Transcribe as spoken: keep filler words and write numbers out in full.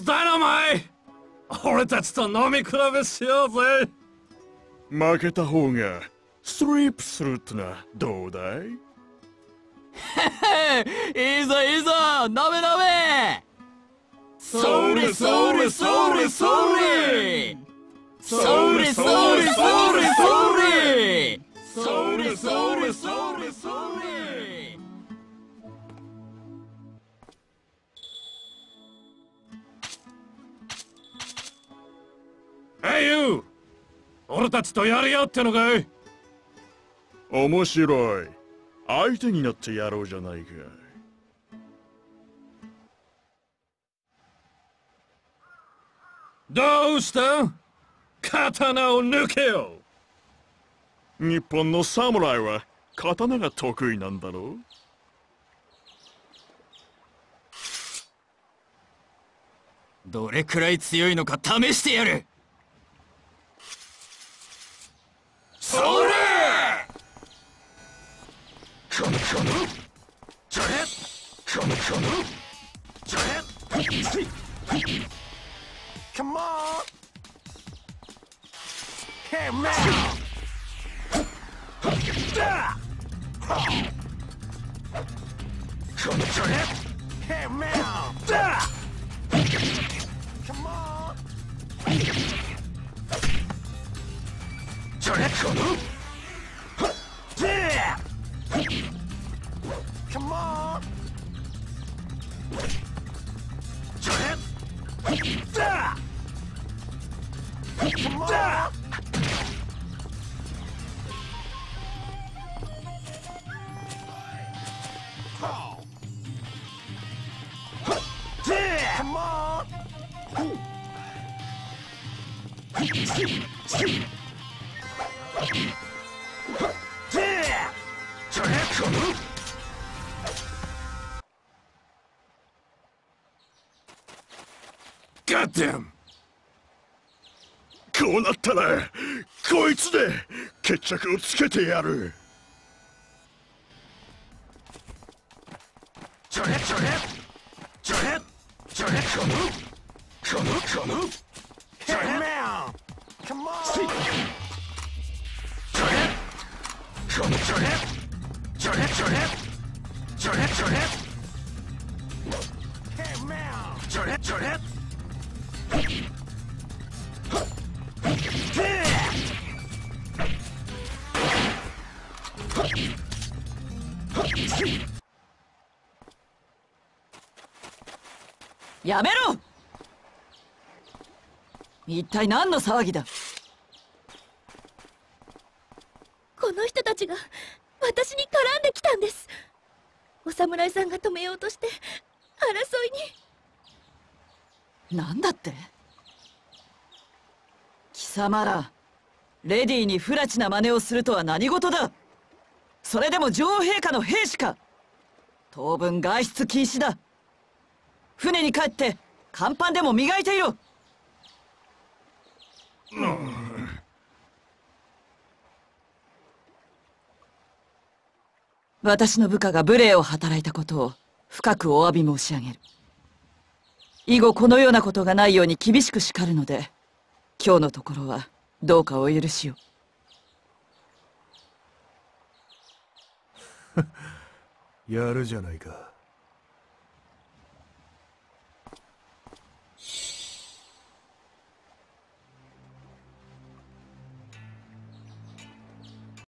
ダイナマイ俺たちと飲み比べしようぜ。 負けた方がスリープするってのはどうだい？ いいぞいいぞ、飲め飲め。 それそれそれそれそれそれそれそれそれそれそれそれそれ。えいユー、俺たちとやり合ってのかい？ 面白い。相手になってやろうじゃないか。 どうした？刀を抜けよ。 日本の侍は刀が得意なんだろう。 どれくらい強いのか試してやる。 それ！このこのじゃれこのこのじゃれ Come on! Hey man! Come on! Hey man! Come on! Come on! Come on! Come on! Come on! Goddamn! こうなったらこいつで決着をつけてやる。 ジャレジャレジャレジャレこのこのこのジャレCome on! ジャレこのジャレジャレジャレジャレジャレジャレジャレやめろ。一体何の騒ぎだ。 この人たちが私に絡んできたんです。お侍さんが止めようとして争いに。なんだって？貴様らレディーに不埒な真似をするとは何事だ。それでも女王陛下の兵士か。当分外出禁止だ。船に帰って甲板でも磨いていろ。うん、私の部下が無礼を働いたことを深くお詫び申し上げる。以後このようなことがないように厳しく叱るので、今日のところはどうかお許しを。 やるじゃないか。